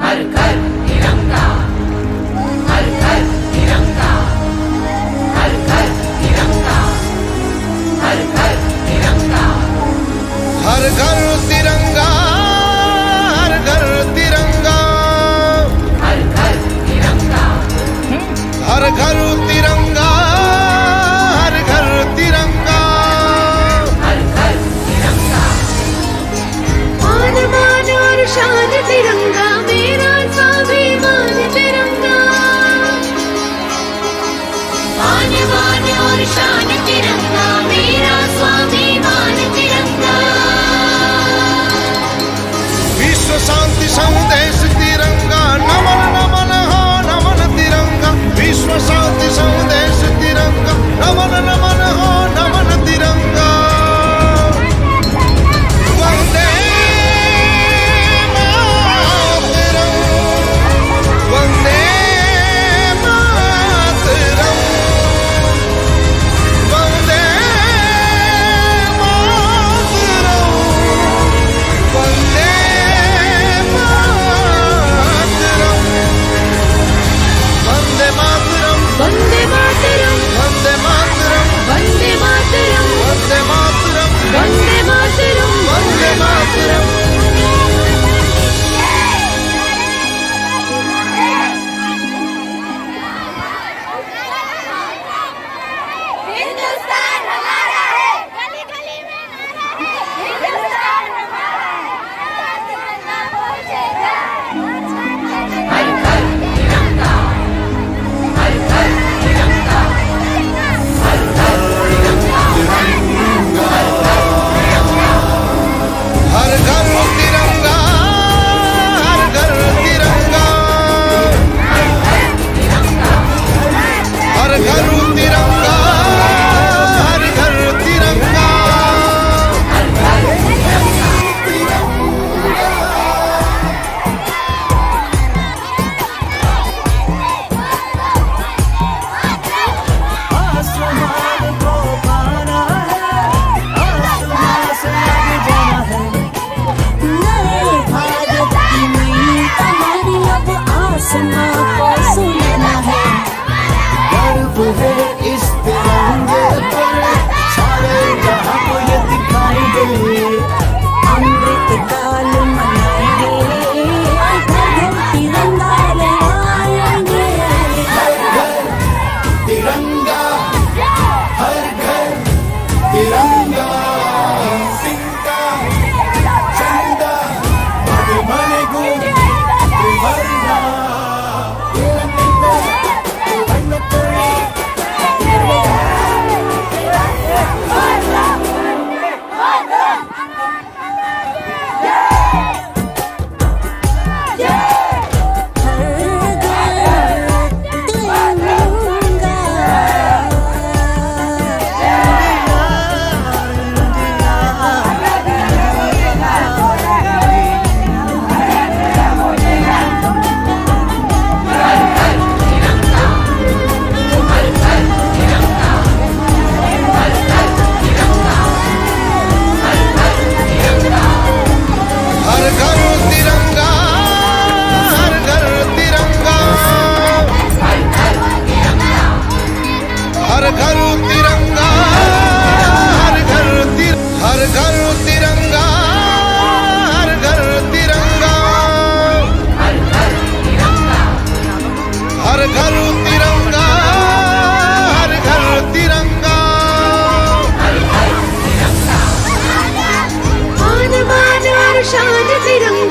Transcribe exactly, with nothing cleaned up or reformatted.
हर घर तिरंगा, हर घर तिरंगा, हर घर तिरंगा, हर घर तिरंगा, हर घर तिरंगा, हर घर तिरंगा, हर घर तिरंगा, हर घर तिरंगा, हर घर तिरंगा, हर घर तिरंगा। मान मान और शान तिरंगा, मेरा स्वाभिमान तिरंगा। मान मान और शान तिरंगा, मेरा स्वाभिमान तिरंगा। विश्व शांति संदेश तिरंगा, नमन नमन हो नमन तिरंगा, विश्व शांति संदेश तिरंगा, नमन नमन हो नमन तिरंगा। वंदे मातरम, वंदे मातरम, वंदे मातरम, वंदे मातरम, वंदे मातरम, वंदे मातरम, वंदे मातरम, वंदे मातरम, वंदे मातरम, वंदे मातरम, वंदे मातरम। हिंदुस्तान हमारा है, गली गली में हिंदुस्तान हमारा है, तिरंगा पहुंचेगा। हर घर तिरंगा, हर घर तिरंगा, हर घर तिरंगा, हर घर तिरंगा, हर घर तिरंगा, हर घर तिरंगा, हर घर तिरंगा, हर घर तिरंगा। आसमान को पाना है, आसमान से लग जाना है। नए भारत की नई कहानी अब आसमान को सुनना है। गर्व है इस तिरंगे पर, सारे जहां को ये दिखाई दे। अमृत काल मनाएंगे, घर घर तिरंगा लहराएंगे। तिरंगा, हर घर तिरंगा, सिंगा चंदा मन मन गुण त्रिवर्णा। हर घर तिरंगा, हर घर तिरंगा, हर घर तिरंगा, हर घर तिर हर घर तिरंगा, हर घर तिरंगा, हर घर तिरंगा, हर घर तिरंगा, हर घर तिरंगा। हर घर तिरंगा। मान मान और शान तिरंगा,